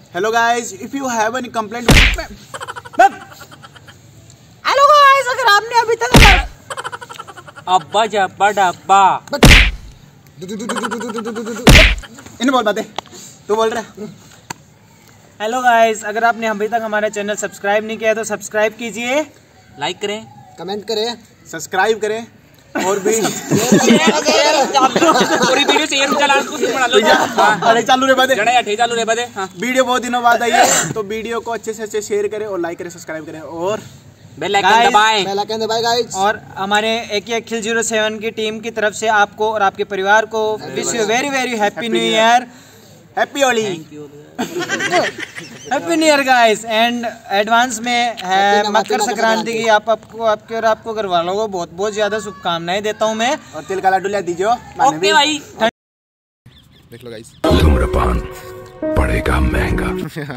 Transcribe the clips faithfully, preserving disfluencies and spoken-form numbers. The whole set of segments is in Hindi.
Hello guys, if you have any complaint. Hello guys, अगर आपने अभी तक अब्बा जब्बा डब्बा इन्हें बोल बातें, तू बोल रहा है। हेलो गाइस, अगर आपने अभी तक हमारा चैनल सब्सक्राइब नहीं किया तो सब्सक्राइब कीजिए, लाइक करें, कमेंट करें, सब्सक्राइब करें और भी पूरी वीडियो शेयर चला लो। अरे चालू रे बातें, जड़ा अठे चालू रे बातें। हां, वीडियो बहुत दिनों बाद आई है तो वीडियो को अच्छे से अच्छे शेयर करें और लाइक करें, सब्सक्राइब करें और बेल आइकन दबाएं। बेल आइकन दबाएं गाइस। और हमारे एक अखिल जीरो सेवन की टीम की तरफ से आपको और आपके परिवार को wish you very very happy new year, happy Holi, happy new year guys. And advance में है मकर संक्रांति की आप आपको आपके और आपको घर वालों को बहुत बहुत ज्यादा शुभकामनाएं देता हूं मैं। और तिल का लड्डू ले दीजिए। ओके भाई, देख लो गाइस, धूम्रपान पड़ेगा महंगा।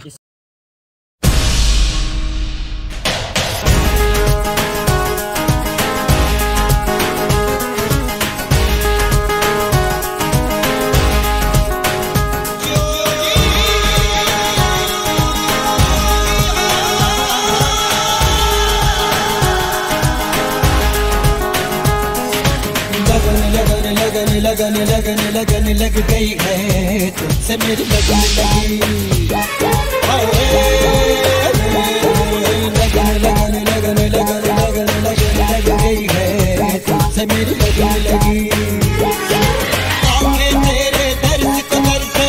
लगन लगन लगन लग गई है तुमसे मेरी लगन लगी। लगन लगन लगन लगन लगन लगन लग गई है तुमसे मेरी लगन लगी। आंखें तेरे दर्द को तरसे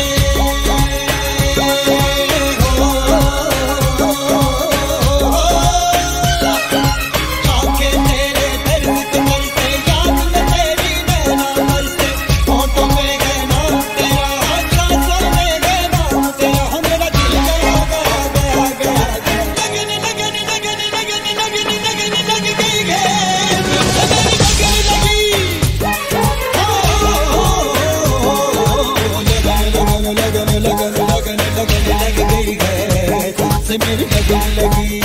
मेरी लगन लगी।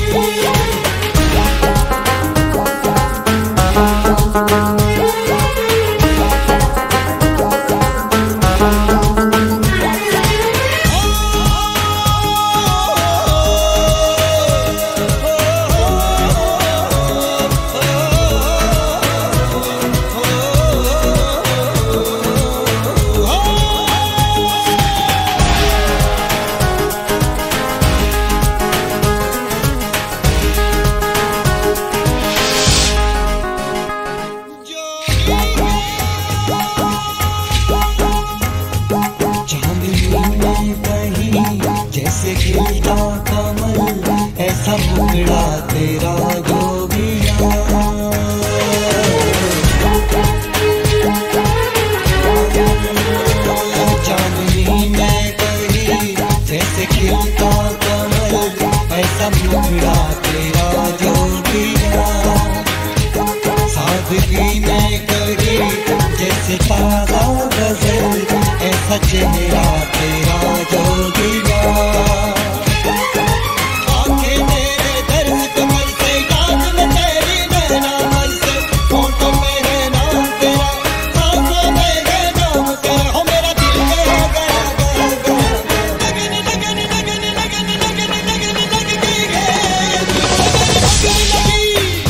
जैसे खिलता कमल ऐसा मुखड़ा तेरा जोगिया। चांदनी में कहीं जैसे खिलता कमल ऐसा मुखड़ा तेरा जोगिया। सादगी में कहीं जैसे ताजा गजल ऐसा चेहरा तेरा जोगिया। आंखें तेरे दर्द कमर से, याद में तेरी नैना मर से, फोटो में है नाम तेरा, सांसों में है नाम तेरा। हो मेरा दिल गया गया गया गया। लगन लगन लगन लगन लगन लगन लग गई है लगन लगी।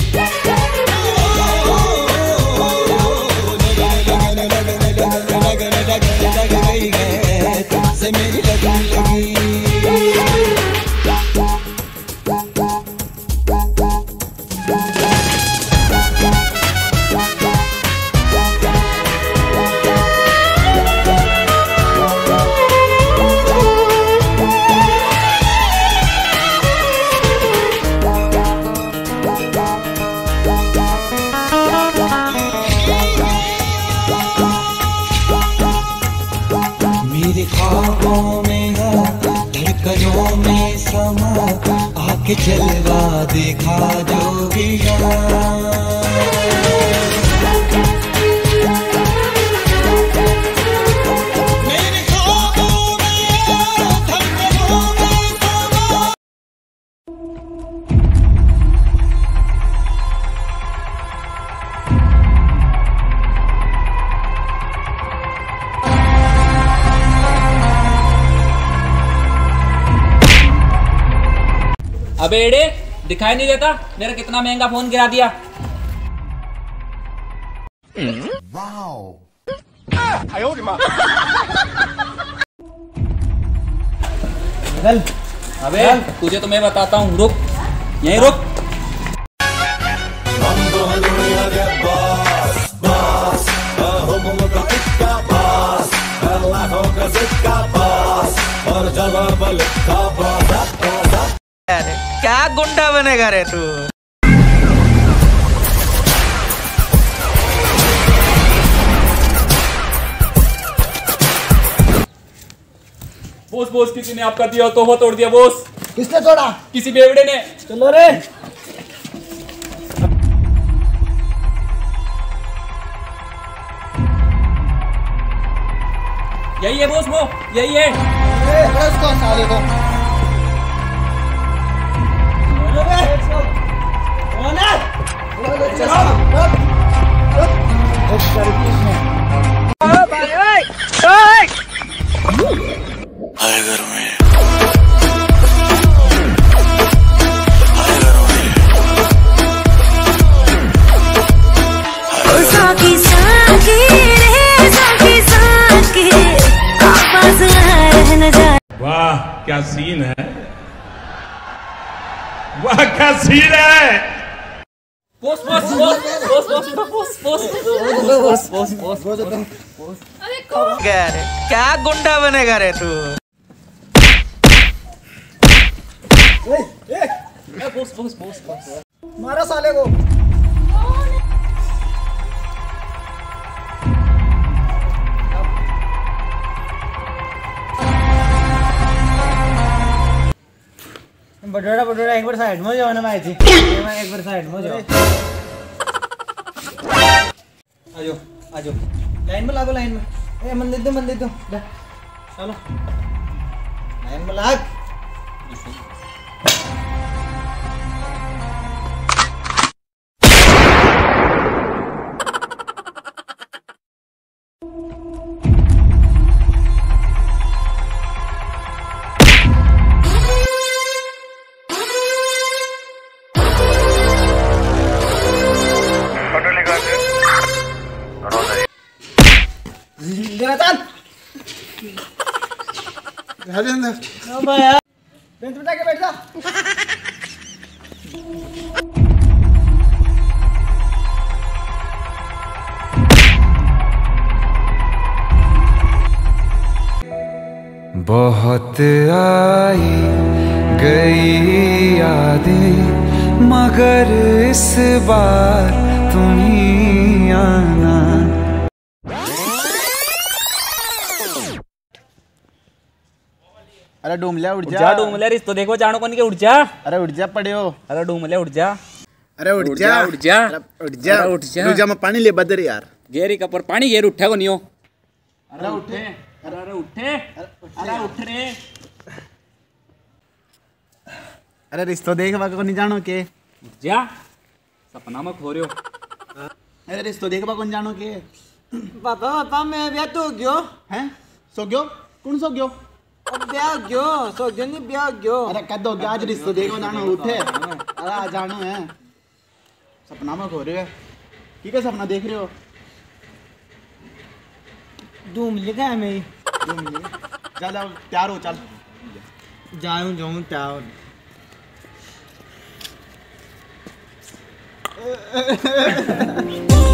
लगन लगन लगन लगन लगन लग गई है तुमसे मेरी लगन लगी। मेरे ख्वाबों में धड़कनों में समा आके जलवा देखा जोगिया। मेरे ख्वाबों में धड़कनों में समा। अबे एड़े दिखाई नहीं देता मेरा कितना महंगा फोन गिरा दिया। चल अबे तुझे तो मैं बताता हूँ, रुक यहीं रुक। क्या गुंडा बनेगा रे तू। बोस बोस किसी ने आपका दिया तोहफा तोड़ दिया बोस। किसने तोड़ा? किसी बेवड़े ने। चलो रे। यही है बोस, वो यही है। पकड़ो उसको, साले को। वाह क्या सीन है, वाह क्या सीन है। बोस बोस बोस बोस बोस बोस बोस बोस बोस बोस क्या गुंडा बनेगा रे तू। बोस बोस बोस बोस मारा साले को। बटोरा बटोरा एक बार साइड में जाओ ना माई थी, एक बार साइड में जाओ। आजो आजो लाइन में लागो, लाइन में। ए मंदिर दो मंदिर दो, चलो लाइन में लाग। बेंच पे बैठ जा। बहुत आई गई यादें मगर इस बार तुम ही आना। अरे डूमल्या उठ उठ जा। जा डूमले रिश्तो देखो जानो कौन के उठ जा। अरे उठ जा पड़े हो। अरे डूमले उठ जा। अरे उठ उठ जा जा, उठ जा। अरे उठ जा अरे उठ जा। उठ जा, मैं पानी ले बदर यार। गेरी कपर पानी गेर उठा को नहीं हो। अरे उठे अरे अरे उठे अरे उठ रे। अरे रिश्तो देखवा को नहीं जानो के। उठ जा सपना में खो रहे हो। अरे रिश्तो देखवा कौन जानो के। पापा पापा मैं ब्याह तो हो गयो हैं सो गयो कौन सो गयो। अब ब्याह हो गयो, सो गयो नहीं ब्याह हो गयो। अरे कद हो गया आज रिश्तो देखो जानो उठे। अरे आ जानो है सपना में खो रहे हो। ठीक है सपना देख रहे हो। धूम लिखा है मेरी। जा जाओ तैयार हो चल। जाऊं जाऊं तैयार।